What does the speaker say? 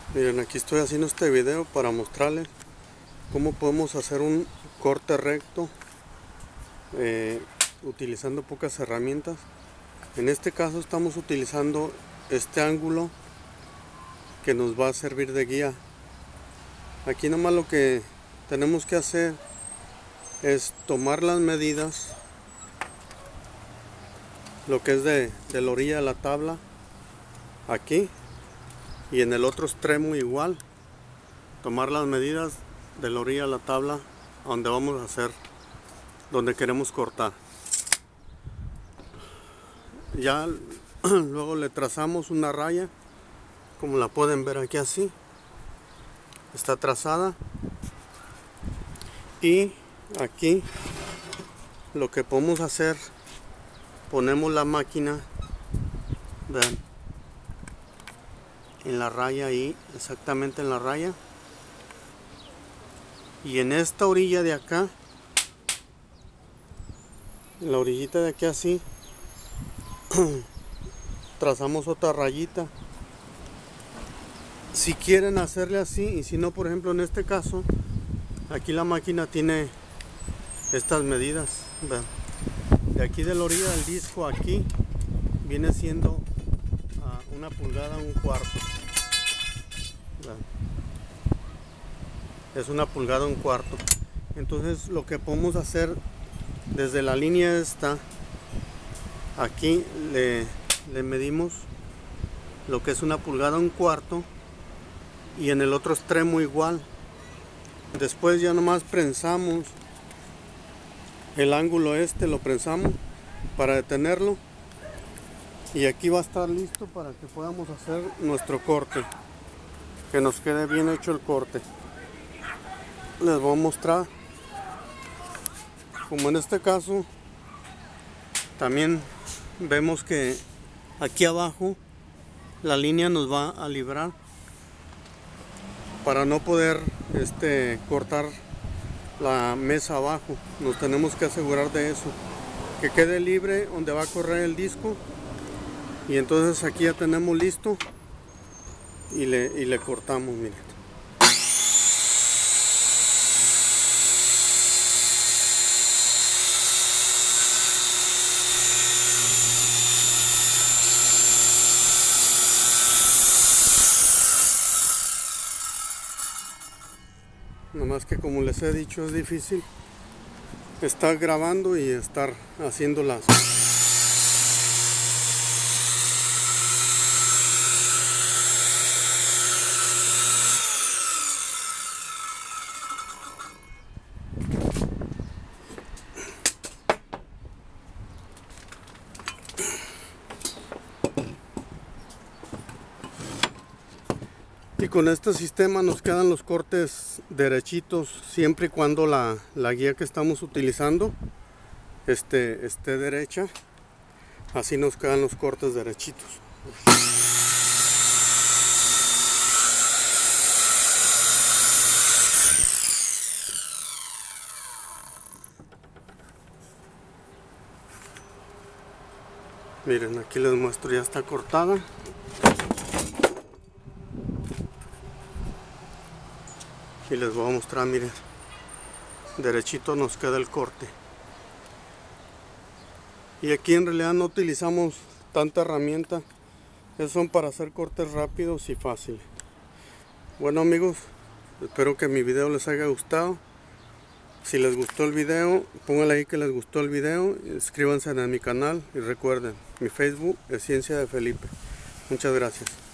Miren, aquí estoy haciendo este video para mostrarles cómo podemos hacer un corte recto utilizando pocas herramientas. En este caso estamos utilizando este ángulo que nos va a servir de guía. Aquí nomás lo que tenemos que hacer es tomar las medidas, lo que es de la orilla de la tabla aquí, y en el otro extremo igual, tomar las medidas de la orilla de la tabla donde vamos a hacer, donde queremos cortar. Ya luego le trazamos una raya, como la pueden ver aquí, así está trazada, y aquí lo que podemos hacer, ponemos la máquina, vean, en la raya ahí, exactamente en la raya, y en esta orilla de acá, en la orillita de aquí así, trazamos otra rayita. Si quieren hacerle así, y si no, por ejemplo en este caso, aquí la máquina tiene estas medidas, vean, de aquí de la orilla del disco aquí viene siendo una pulgada, un cuarto, vean, es una pulgada, un cuarto. Entonces lo que podemos hacer desde la línea esta, aquí le medimos lo que es una pulgada, un cuarto, y en el otro extremo igual. Después ya nomás prensamos el ángulo lo prensamos para detenerlo, y aquí va a estar listo para que podamos hacer nuestro corte, que nos quede bien hecho el corte. Les voy a mostrar, como en este caso también vemos que aquí abajo la línea nos va a librar para no poder cortar la mesa abajo. Nos tenemos que asegurar de eso, que quede libre donde va a correr el disco, y entonces aquí ya tenemos listo y le cortamos, miren. Nada más que, como les he dicho, es difícil estar grabando y estar haciendo las... Y con este sistema nos quedan los cortes derechitos, siempre y cuando la guía que estamos utilizando esté derecha. Así nos quedan los cortes derechitos. Miren, aquí les muestro, ya está cortada. Y les voy a mostrar, miren, derechito nos queda el corte. Y aquí en realidad no utilizamos tanta herramienta, son para hacer cortes rápidos y fáciles. Bueno amigos, espero que mi video les haya gustado. Si les gustó el video, pónganle ahí que les gustó el video, inscríbanse a mi canal y recuerden, mi Facebook es Ciencia de Felipe. Muchas gracias.